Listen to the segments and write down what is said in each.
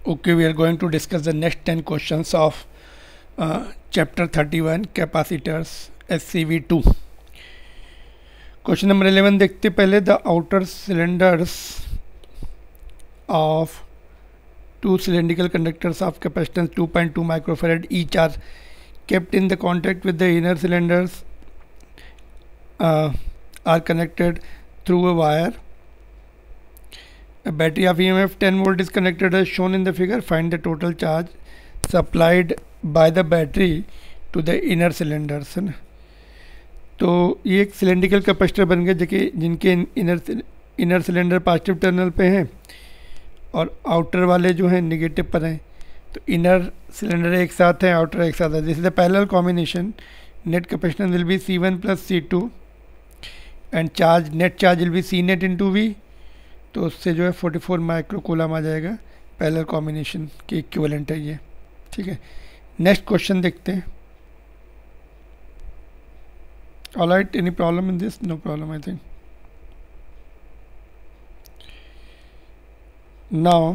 Okay, we are going to discuss the next 10 questions of chapter 31 capacitors SCV2. Question number 11 देखते पहले. The outer cylinders of two cylindrical conductors of capacitance 2.2 microfarad each are kept in the contact with the inner cylinders are connected through a wire. A battery of EMF 10 volt is connected as shown in the figure. Find the total charge supplied by the battery to the inner cylinders. है ना. तो ये एक cylindrical capacitor बन गए जिनके inner cylinder positive terminal पे हैं और आउटर वाले जो हैं नेगेटिव पर हैं. तो इनर सिलेंडर एक साथ है, आउटर एक साथ है. This is the parallel combination. Net capacitance will be C1 plus C2 and charge net charge will be C net into V. तो उससे जो है 44 माइक्रो कूलम आ जाएगा. पैरेलल कॉम्बिनेशन के इक्विवेलेंट है ये. ठीक है, नेक्स्ट क्वेश्चन देखते हैं. Alright, any problem in this? No problem I think. Now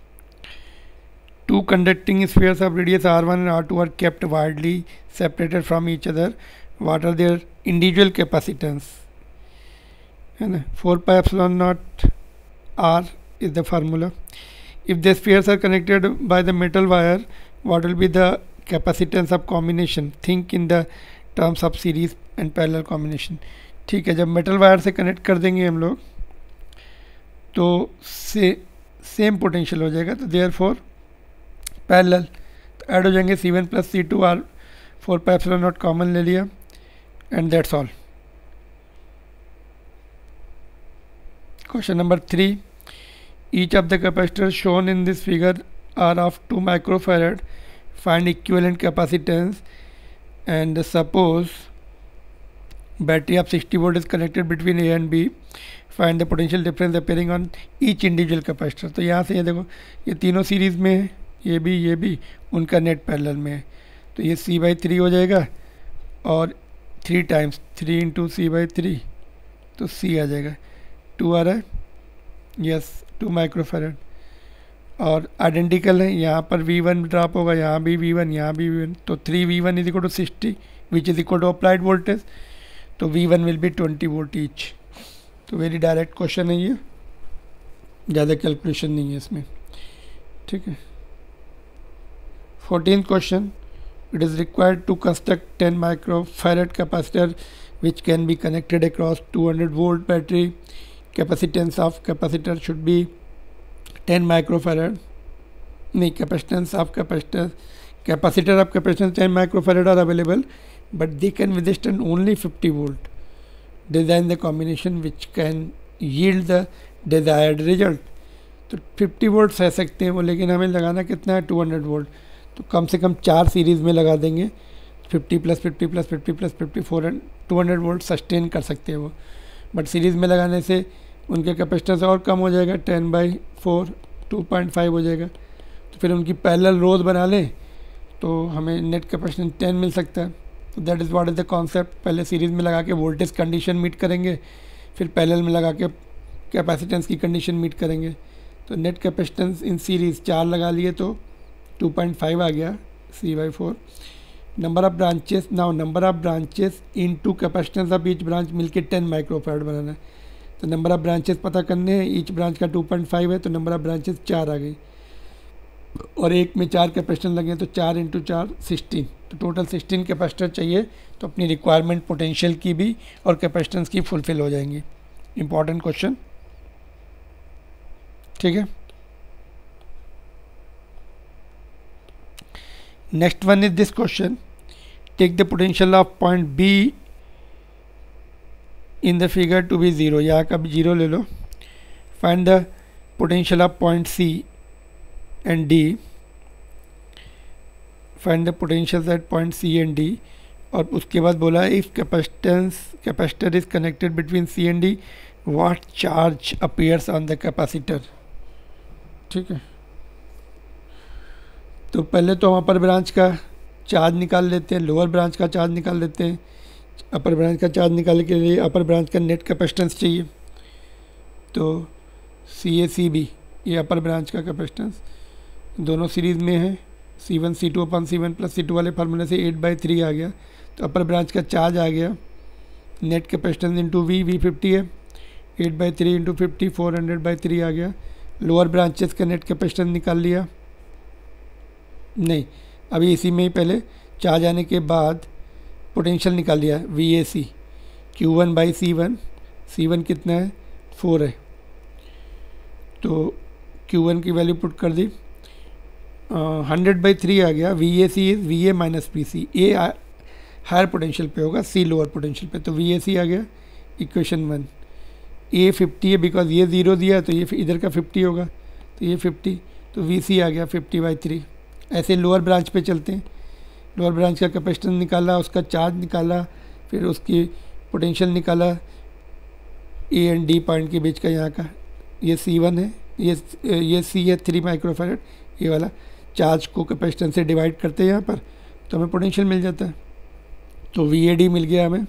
two conducting spheres of radius r1 and r2 are kept widely separated from each other. What are their individual capacitance? है ना. 4 pi epsilon naught r is the formula. If the spheres are connected by the metal wire, what will be the capacitance of combination? Think in the terms of series and parallel combination. ठीक है, जब metal wire से connect कर देंगे हम लोग तो same potential हो जाएगा. तो देयर फोर पैरेलल तो ऐड हो जाएंगे C1 प्लस C2 और 4 पाई एप्सिलॉन नॉट कॉमन ले लिया and that's all. Question number 3. Each of the capacitor shown in this figure are of 2 microfarad. Find equivalent capacitance and suppose battery of 60 volt is connected between A and B. Find the potential difference appearing on each individual capacitor. तो यहाँ से ये देखो, ये तीनों series में है, ये भी उनका नेट पैरेलल में है. तो ये C/3 हो जाएगा और 3 टाइम्स 3 इंटू C/3 तो C आ जाएगा. 2 आ रहा है, यस 2 माइक्रोफैरड और आइडेंटिकल है. यहाँ पर V1 ड्रॉप होगा, यहाँ भी V1, यहाँ भी V1. तो 3V1 is equal to 60 which is equal to applied voltage. तो V1 will be 20 volt each. तो वेरी डायरेक्ट क्वेश्चन है ये, ज़्यादा कैलकुलेशन नहीं है इसमें. ठीक है. 14th question. It is required to construct 10 microfarad capacitor which can be connected across 200 volt battery. Capacitance of capacitor should be 10 microfarad. नहीं, capacitance of capacitor of capacitance 10 microfarad are available, but they can withstand only 50 volt. Design the combination which can yield the desired result. तो 50 volt रह सकते हैं वो, लेकिन हमें लगाना कितना है 200 वोल्ट. तो कम से कम 4 सीरीज़ में लगा देंगे. 50 plus 50 plus 50 plus 50 200 volt sustain कर सकते हैं वो. बट सीरीज़ में लगाने से उनके कैपेसिटेंस और कम हो जाएगा. 10/4 2.5 हो जाएगा. तो फिर उनकी पैरेलल रोज बना लें तो हमें नेट कैपेसिटेंस 10 मिल सकता है. तो that is what is the concept. पहले सीरीज़ में लगा के वोल्टेज कंडीशन मीट करेंगे, फिर पैरेलल में लगा के कैपेसिटेंस की कंडीशन मीट करेंगे. तो नेट कैपेसिटेंस इन सीरीज़ 4 लगा लिए तो 2.5 आ गया C/4. Number of branches. Now number of branches into capacitance of each branch मिलके 10 माइक्रोफैरड बनाना है. तो नंबर ऑफ ब्रांचेस पता करने हैं. ईच ब्रांच का 2.5 है तो नंबर ऑफ ब्रांचेस 4 आ गई और एक में 4 कैपेसिटर लगे तो 4 इंटू 4 16. तो टोटल 16 कैपेसिटर चाहिए. तो अपनी रिक्वायरमेंट पोटेंशियल की भी और कैपेसिटेंस की फुलफिल हो जाएंगी. Important question. ठीक है. Next one is this question. Take the potential of point B in the figure to be 0. यहाँ का भी 0 ले लो. Find the potential of point C and D. Find the potentials at point C and D. और उसके बाद बोला if capacitor is connected between C and D, what charge appears on the capacitor. ठीक है. तो पहले तो हम अपर ब्रांच का चार्ज निकाल लेते हैं, लोअर ब्रांच का चार्ज निकाल लेते हैं. अपर ब्रांच का चार्ज निकालने के लिए अपर ब्रांच का नेट कैपेसिटेंस चाहिए. तो CACB ये अपर ब्रांच का कैपेसिटेंस दोनों सीरीज़ में है, C1 C2 अपन C1 प्लस C2 वाले फार्मूले से 8/3 आ गया। तो अपर ब्रांच का चार्ज आ गया, नेट कैपेसिटेंस इंटू V 50 है, 8/3 इंटू 50 400/3 आ गया। लोअर ब्रांचेस का नेट कैपेसिटेंस निकाल लिया, नहीं अभी इसी में ही पहले चार्ज आने के बाद पोटेंशियल निकाल लिया, VAC Q1/C1, C1 कितना है 4 है, तो Q1 की वैल्यू पुट कर दी, 100/3 आ गया। VAC is VA minus PC, A higher potential पे होगा, C लोअर पोटेंशियल पे, तो VAC आ गया इक्वेशन 1। A 50 है बिकॉज ये 0 दिया है तो ये इधर का 50 होगा, तो ये 50, तो VC आ गया 50/3। ऐसे लोअर ब्रांच पे चलते हैं, लोअर ब्रांच का कैपेसिटेंस निकाला, उसका चार्ज निकाला, फिर उसकी पोटेंशियल निकाला, A एंड D पॉइंट के बीच का यहाँ का, ये C1 है, ये C है 3 माइक्रोफैरड, ये वाला चार्ज को कैपेसिटेंस से डिवाइड करते हैं यहाँ पर, तो हमें पोटेंशियल मिल जाता है। तो VAD मिल गया हमें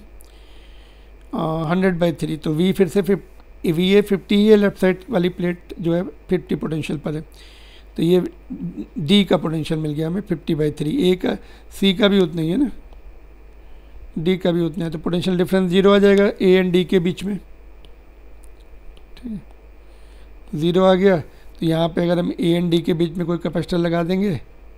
100/3, तो V फिर से VA 50 है, लेफ्ट साइड वाली प्लेट जो है 50 पोटेंशियल पर है, तो ये D का पोटेंशियल मिल गया हमें 50/3। A का C का भी उतना ही है ना, D का भी उतना है, तो पोटेंशियल डिफरेंस 0 आ जाएगा A एंड D के बीच में, ठीक है 0 आ गया। तो यहाँ पे अगर हम A एंड D के बीच में कोई कैपेसिटर लगा देंगे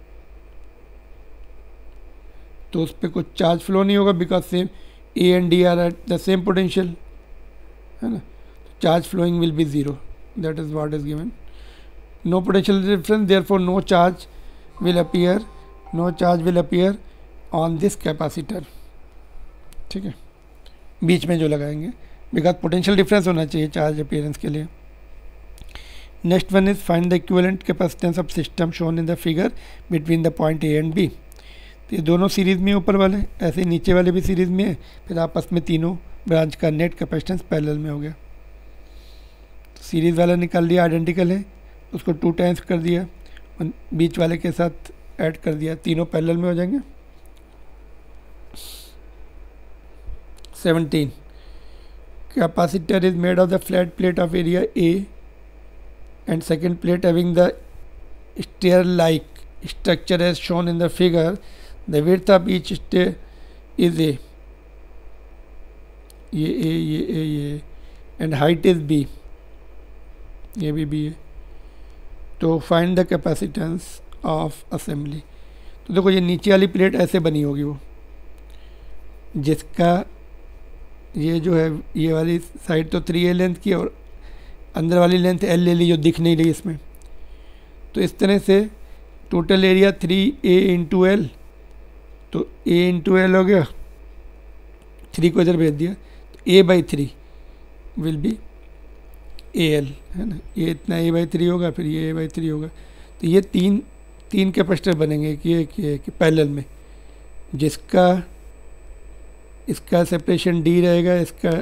तो उस पर कुछ चार्ज फ्लो नहीं होगा, because same A and D are at the same potential, है ना, charge flowing will be 0, that is what is given. No potential difference, therefore no charge will appear on this capacitor, ठीक है, बीच में जो लगाएंगे, because potential difference होना चाहिए charge appearance के लिए। Next one is find the equivalent capacitance of system shown in the figure between the point A and B। तो ये दोनों सीरीज़ में ऊपर वाले, ऐसे नीचे वाले भी सीरीज़ में है, फिर आपस में तीनों ब्रांच का नेट कैपेसिटेंस पैरेलल में हो गया। तो सीरीज़ वाला निकाल लिया, आइडेंटिकल है, उसको 2 टाइम्स कर दिया और बीच वाले के साथ ऐड कर दिया, तीनों पैरेलल में हो जाएंगे। 17 capacitor is made of the flat plate of area A and second plate having the stair-like structure as shown in the figure. The width of each stair is A, ये and height is B, ये भी B है। तो find the capacitance of assembly। तो देखो ये नीचे वाली प्लेट ऐसे बनी होगी, वो जिसका ये जो है ये वाली साइड तो 3A लेंथ की और अंदर वाली लेंथ L ले ली जो दिख नहीं रही इसमें, तो इस तरह से total area 3A into L, तो A इंटू L हो गया, 3 को इधर भेज दिया, तो A/3 विल बी AL, है ना, ये इतना A/3 होगा, फिर ये A/3 होगा। तो ये तीन कैपेसिटर बनेंगे कि पैरेलल में, जिसका इसका सेपरेशन D रहेगा, इसका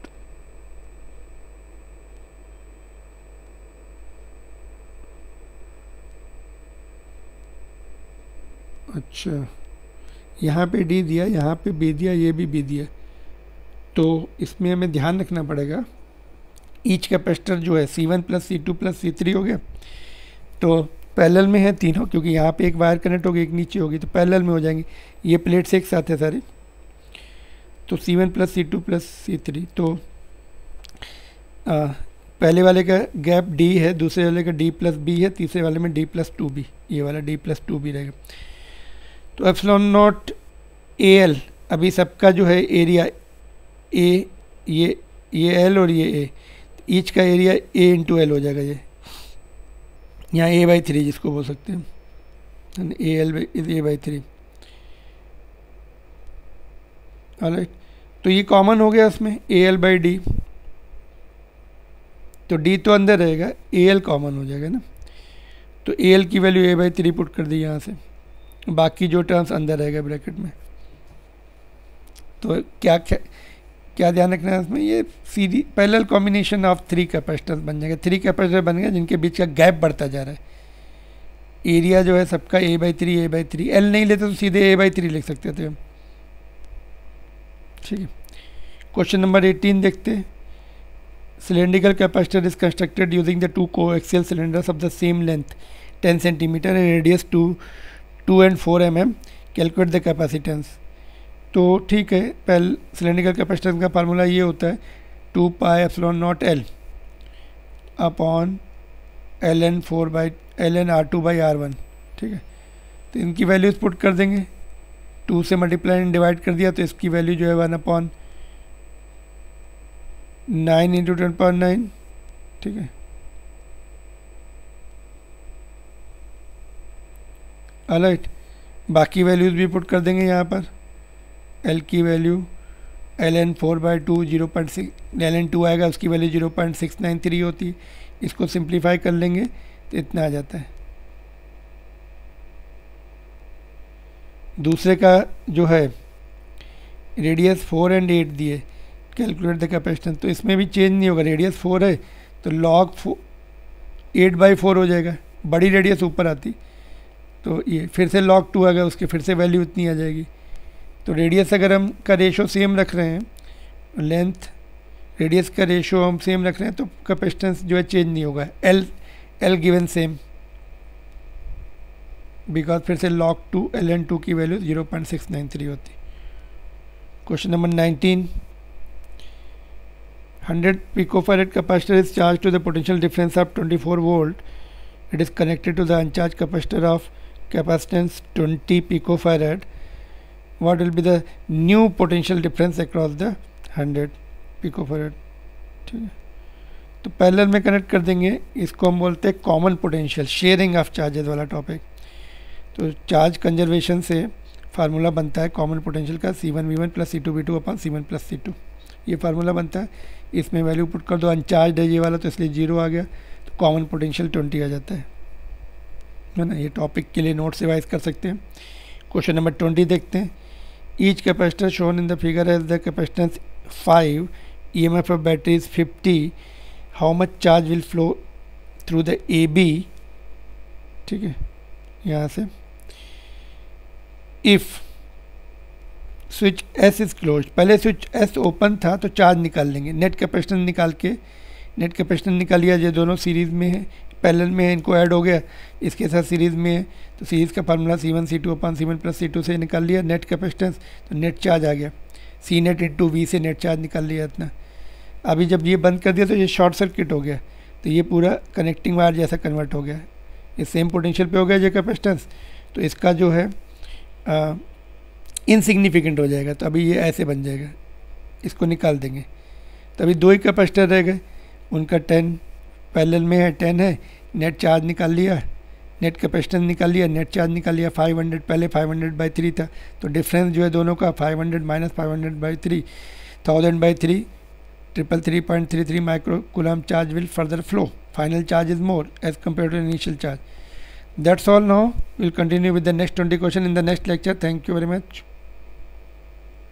अच्छा यहाँ पे D दिया, यहाँ पे B दिया, ये भी B दिया, तो इसमें हमें ध्यान रखना पड़ेगा ईच कैपेसिटर जो है C1 plus C2 plus C3 हो गया, तो पैरेलल में है तीनों, क्योंकि यहाँ पे एक वायर कनेक्ट होगी, एक नीचे होगी, तो पैरेलल में हो जाएंगे, ये प्लेट्स एक साथ है सारे, तो C1 plus C2 plus C3। तो पहले वाले का गैप D है, दूसरे वाले का D प्लस B है, तीसरे वाले में D प्लस 2B, ये वाला D प्लस 2B रहेगा। तो एप्सिलॉन नॉट AL, अभी सबका जो है एरिया A, ये L और ये A, ईच का एरिया A इंटू L हो जाएगा, ये यहाँ A/3 जिसको बोल सकते हैं, AL इज A/3, ऑलराइट। तो ये कॉमन हो गया इसमें AL/D, तो D तो अंदर रहेगा, AL कॉमन हो जाएगा ना, तो AL की वैल्यू A/3 पुट कर दी यहाँ से, बाकी जो टर्म्स अंदर रहेगा ब्रैकेट में। तो क्या ध्यान रखना है इसमें, ये सीधी पैरेलल कॉम्बिनेशन ऑफ 3 कैपेसिटर बन जाएगा, 3 कैपेसिटर बन गए जिनके बीच का गैप बढ़ता जा रहा है। एरिया जो है सबका A/3 L नहीं लेते तो सीधे A/3 लिख सकते थे हम, ठीक है। क्वेश्चन नंबर 18 देखते हैं। Cylindrical capacitor is constructed using the 2 coaxial cylinders of the same length 10 centimetre and radius 2 and 4 mm, calculate the capacitance. तो ठीक है, पहले सिलेंड्रिकल कैपेसिटेंस का फार्मूला ये होता है 2 pi epsilon naught L upon ln R2/R1। ठीक है, तो इनकी वैल्यूज पुट कर देंगे, 2 से मल्टीप्लाई एंड डिवाइड कर दिया तो इसकी वैल्यू जो है 1/9 × 10⁹। ठीक है, ऑलराइट, बाकी वैल्यूज़ भी पुट कर देंगे यहाँ पर। L की वैल्यू ln 4/2 0.6, ln 2 आएगा, उसकी वैल्यू 0.693 होती है। इसको सिंप्लीफाई कर लेंगे तो इतना आ जाता है। दूसरे का जो है रेडियस 4 and 8 दिए, कैलकुलेट द कैपेसिटेंस, तो इसमें भी चेंज नहीं होगा। रेडियस 4 है तो log 8/4 हो जाएगा, बड़ी रेडियस ऊपर आती, तो ये फिर से log 2 आ गया, उसके फिर से वैल्यू इतनी आ जाएगी। तो रेडियस अगर हम का रेशो सेम रख रहे हैं, लेंथ रेडियस का रेशो हम सेम रख रहे हैं, तो कैपेसिटेंस जो है चेंज नहीं होगा। L गिवन सेम, बिकॉज फिर से log 2 ln 2 की वैल्यू 0.693 होती। Question number 19, 100 picofarad capacitor is charged to the potential difference of 24 volt. It is connected to the uncharged capacitor of capacitance 20 picofarad. What will be the new potential difference across the 100 picofarad? ठीक है, तो parallel में connect कर देंगे। इसको हम बोलते हैं common potential, sharing of charges वाला टॉपिक। तो चार्ज कंजर्वेशन से फार्मूला बनता है कॉमन पोटेंशियल का, C1V1 + C2V2 upon C1 + C2, ये फार्मूला बनता है। इसमें वैल्यू पुट कर दो, अनचार्ज है ये वाला तो इसलिए 0 आ गया, तो कॉमन पोटेंशियल 20 आ जाता है ना। ये टॉपिक के लिए नोट से वाइज कर सकते हैं। क्वेश्चन नंबर 20 देखते हैं। Each capacitor shown in the figure has the capacitance 5, EMF of battery is 50, how much charge will flow through the AB। ठीक है, यहाँ से if switch S is close, पहले स्विच S ओपन था तो charge निकाल लेंगे, नेट कैपेसिटेंस निकाल के, नेट कैपेसिटेंस निकाल लिया। ये दोनों सीरीज़ में है, पैरेलल में है, इनको ऐड हो गया, इसके साथ सीरीज़ में है, तो सीरीज़ का formula C1 C2 upon C1 + C2 से निकाल लिया नेट कैपेसिटेंस, तो नेट चार्ज आ गया, C नेट इंटू V से नेट चार्ज निकाल लिया इतना। अभी जब ये बंद कर दिया तो ये शॉर्ट सर्किट हो गया, तो ये पूरा कनेक्टिंग वायर जैसा कन्वर्ट हो गया, ये सेम पोटेंशियल पे हो गया ये कैपेसिटेंस, तो इसका जो है इनसिग्निफिकेंट हो जाएगा। तो अभी ये ऐसे बन जाएगा, इसको निकाल देंगे। तो अभी 2 ही कैपेसिटर रह गए, उनका 10 पैरेलल में है, 10 है, नेट चार्ज निकाल लिया, नेट कैपेसिटेंस निकाल लिया, नेट चार्ज निकाल लिया 500, पहले 500/3 था, तो डिफरेंस जो है दोनों का 500 - 500/3, 1000/3, 333.33 micro coulomb charge will further flow. Final charge is more as compared to initial charge. That's all now. We'll continue with the next 20 question in the next lecture. Thank you very much.